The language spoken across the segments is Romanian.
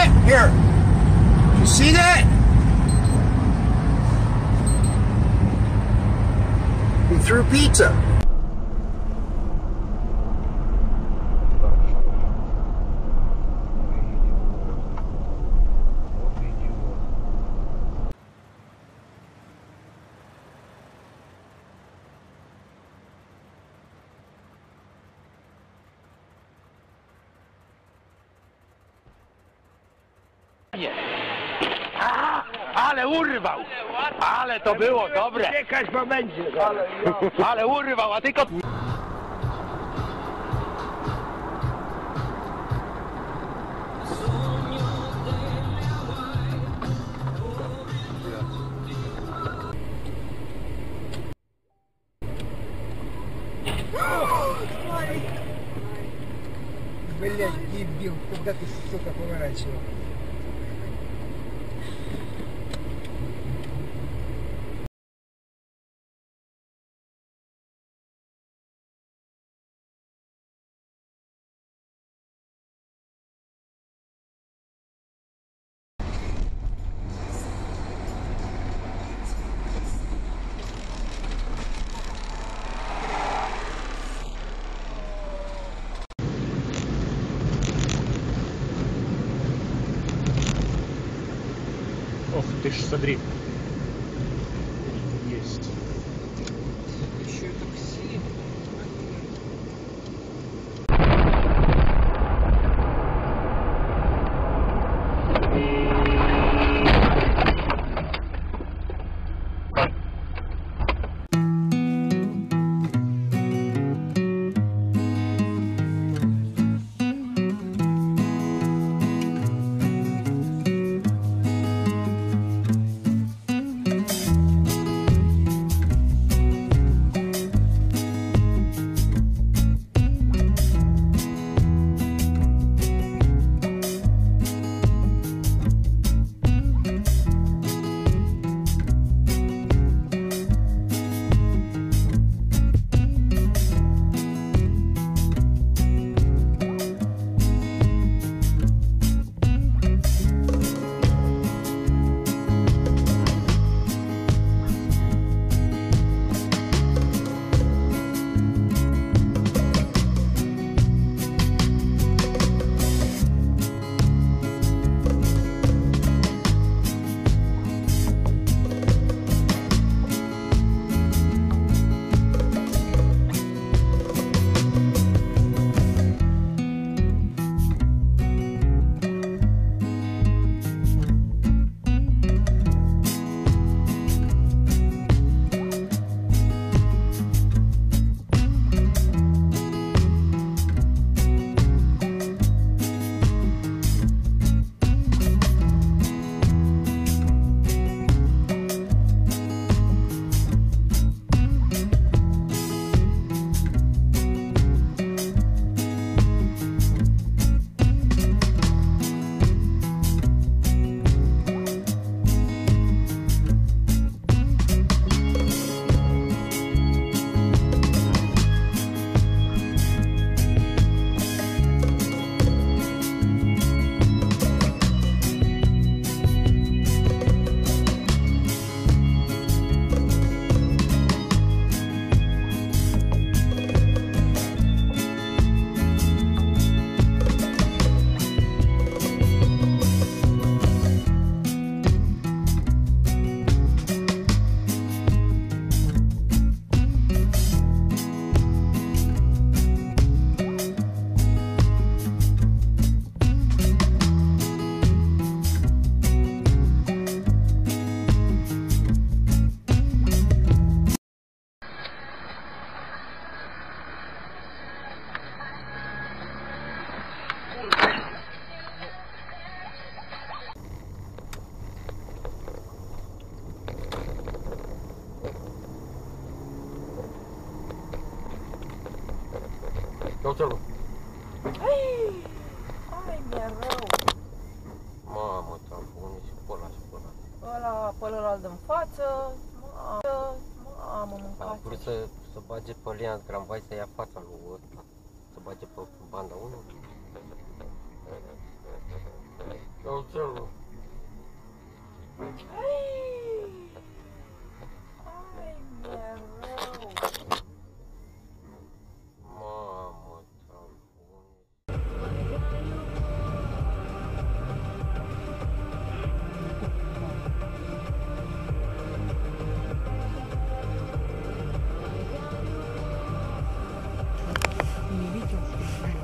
that? Here. You see that? He threw pizza. Ale urwał! Ale to było dobre! Czekać, bo będzie. Ale urwał, a tylko... Блять, дебил, когда ты, сука, поворачивал? Ох ты ж, смотри. Есть. Еще такси. Uite-l. Ai, mi-e rău. Mamă, tamponi și pe ăla și pe ăla. Ăla, pe ălalt în față. Mamă, mâncați. Am vrut să bage pe linia de tramvai să ia fața lui ăsta. Să bage pe banda 1. Полтора. Ai, mereu. Mama, там. Не видел, что ли?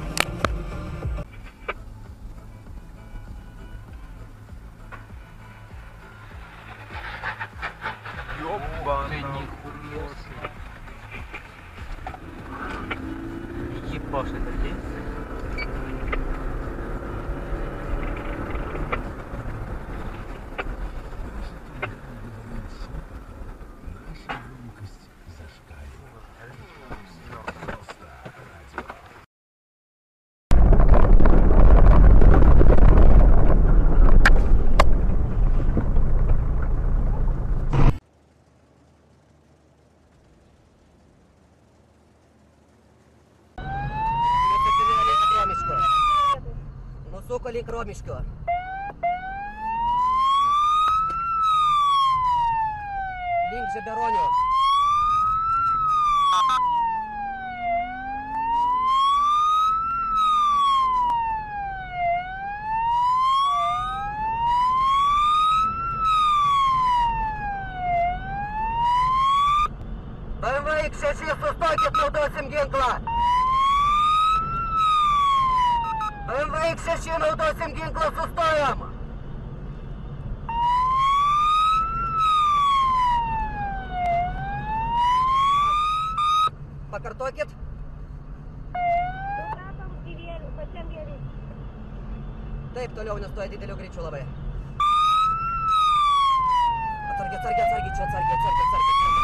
Ёбаный нихуя себе. Ебаш, это здесь? Наша громкость зашкаливает. Ну, сука, лік ромішко. Лінк же Бероню. БМВ X6 100 8 гінкла. БМВ X6 8 гінкла з устоєм. Покартокет. Taip, toliau nestoja didelio greičio labai. Atsargiai, atsargiai, atsargiai, čia atsargiai, atsargiai, atsargiai.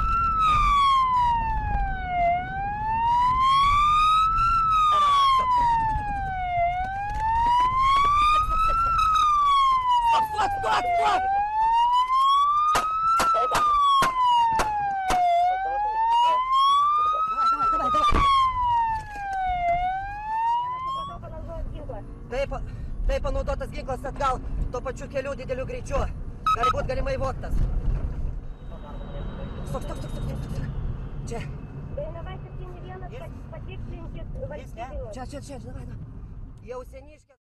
Stop, stop, stop, stop! Давай, давай, давай. Tai panaudotas ginklas atgal, tuo pačiu keliu dideliu greičiu. Gali būt galimai vogtas. Stok, stok, stok, stok, stok. Čia. Čia, davai, na. Jau seniškė.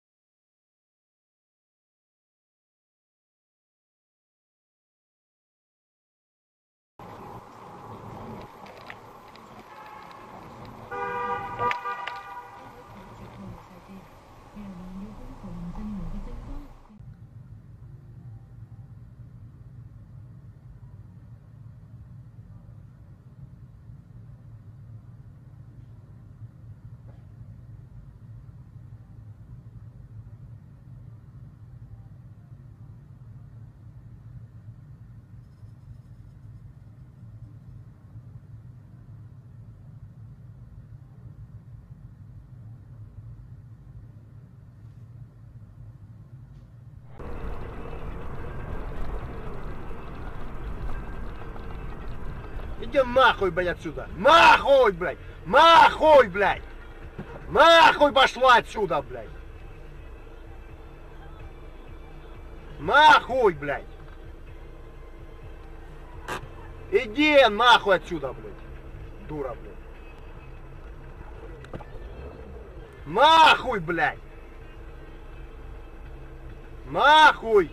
Иди нахуй, блядь, отсюда! Нахуй, блядь! Нахуй, блядь! Нахуй пошла отсюда, блядь! Нахуй, блядь! Иди нахуй отсюда, блядь! Дура, блядь! Нахуй, блядь! Нахуй!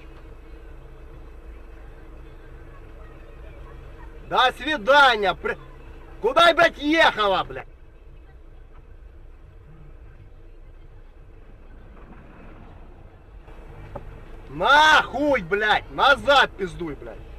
До свидания! Куда, блядь, ехала, блядь? Нахуй, блядь! Назад пиздуй, блядь!